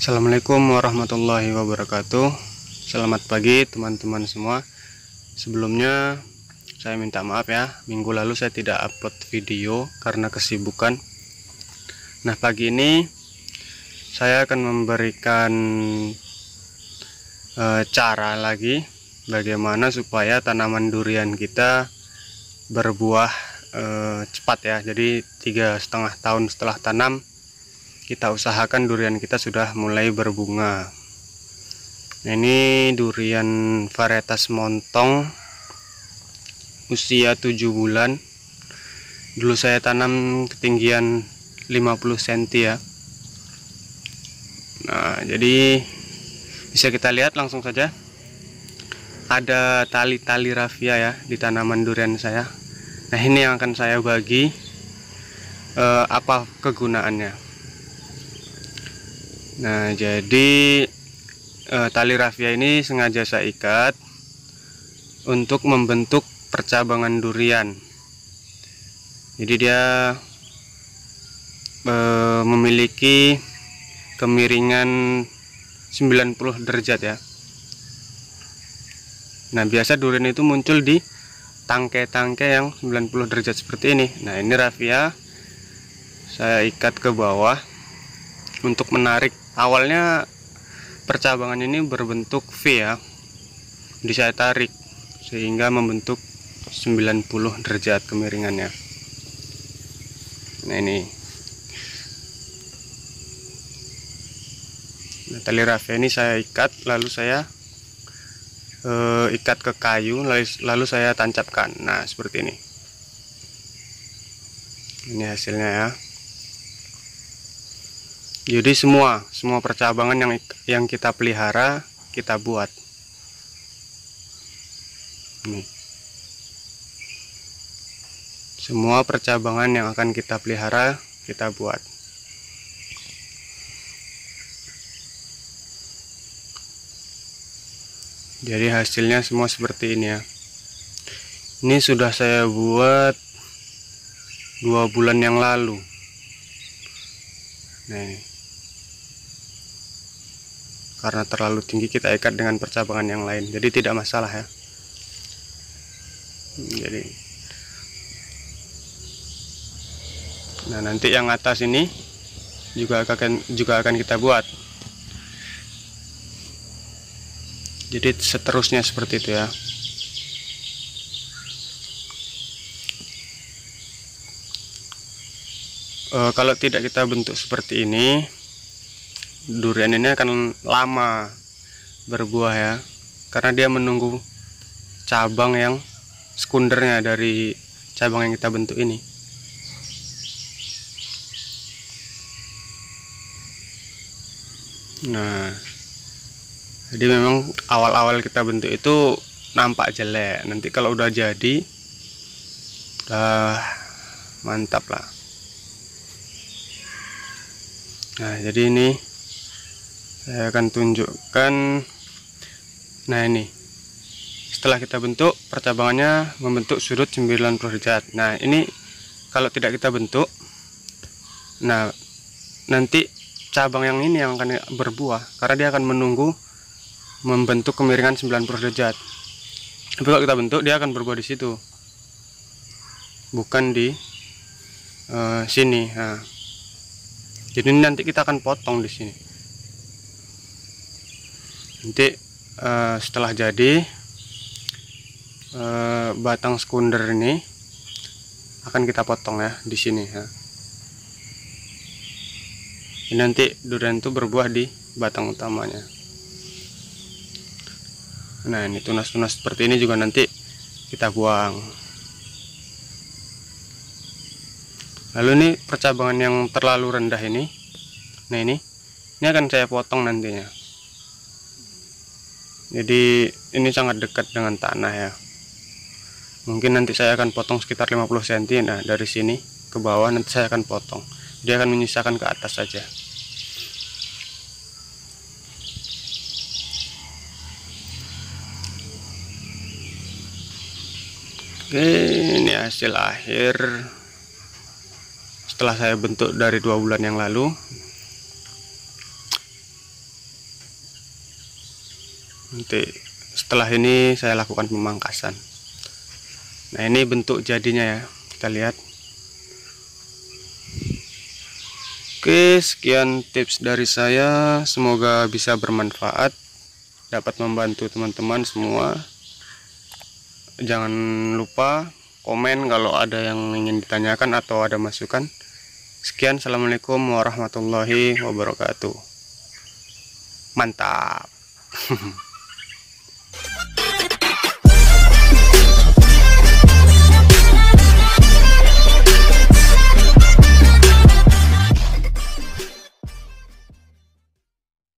Assalamualaikum warahmatullahi wabarakatuh. Selamat pagi teman-teman semua. Sebelumnya saya minta maaf ya, minggu lalu saya tidak upload video karena kesibukan. Nah, pagi ini saya akan memberikan cara lagi bagaimana supaya tanaman durian kita berbuah cepat ya. Jadi 3,5 tahun setelah tanam kita usahakan durian kita sudah mulai berbunga. Nah, ini durian varietas montong usia 7 bulan. Dulu saya tanam ketinggian 50 cm ya. Nah, jadi bisa kita lihat langsung saja ada tali-tali raffia ya di tanaman durian saya. Nah, ini yang akan saya bagi apa kegunaannya. Nah, jadi tali raffia ini sengaja saya ikat untuk membentuk percabangan durian. Jadi dia memiliki kemiringan 90 derajat ya. Nah, biasa durian itu muncul di tangkai-tangkai yang 90 derajat seperti ini. Nah, ini raffia saya ikat ke bawah untuk menarik. Awalnya percabangan ini berbentuk V ya, jadi saya tarik sehingga membentuk 90 derajat kemiringannya. Nah, ini tali raffia ini saya ikat, lalu saya ikat ke kayu, lalu saya tancapkan. Nah, seperti ini hasilnya ya. Jadi semua percabangan yang kita pelihara kita buat. Nih. Semua percabangan yang akan kita pelihara kita buat. Jadi hasilnya semua seperti ini ya. Ini sudah saya buat 2 bulan yang lalu. Nah, ini. Karena terlalu tinggi kita ikat dengan percabangan yang lain, jadi tidak masalah ya. Jadi, nah nanti yang atas ini juga akan kita buat. Jadi seterusnya seperti itu ya. Kalau tidak kita bentuk seperti ini, durian ini akan lama berbuah ya, karena dia menunggu cabang yang sekundernya dari cabang yang kita bentuk ini. Nah, jadi memang awal-awal kita bentuk itu nampak jelek, nanti kalau udah jadi udah mantap lah. Nah, jadi ini saya akan tunjukkan. Nah, ini setelah kita bentuk, percabangannya membentuk sudut 90 derajat. Nah, ini kalau tidak kita bentuk, nah nanti cabang yang ini yang akan berbuah, karena dia akan menunggu membentuk kemiringan 90 derajat. Tapi kalau kita bentuk, dia akan berbuah di situ, bukan di sini. Nah, jadi nanti kita akan potong di sini. Nanti setelah jadi batang sekunder ini akan kita potong ya di sini ya. Ini nanti durian itu berbuah di batang utamanya. Nah, ini tunas-tunas seperti ini juga nanti kita buang. Lalu ini percabangan yang terlalu rendah ini, nah ini akan saya potong nantinya. Jadi ini sangat dekat dengan tanah ya. Mungkin nanti saya akan potong sekitar 50 cm. Nah, dari sini ke bawah nanti saya akan potong. Dia akan menyisakan ke atas saja. Oke, ini hasil akhir setelah saya bentuk dari 2 bulan yang lalu. Nanti setelah ini saya lakukan pemangkasan. Nah, ini bentuk jadinya ya, kita lihat. Oke, sekian tips dari saya, semoga bisa bermanfaat, dapat membantu teman-teman semua. Jangan lupa komen kalau ada yang ingin ditanyakan atau ada masukan. Sekian, assalamualaikum warahmatullahi wabarakatuh. Mantap.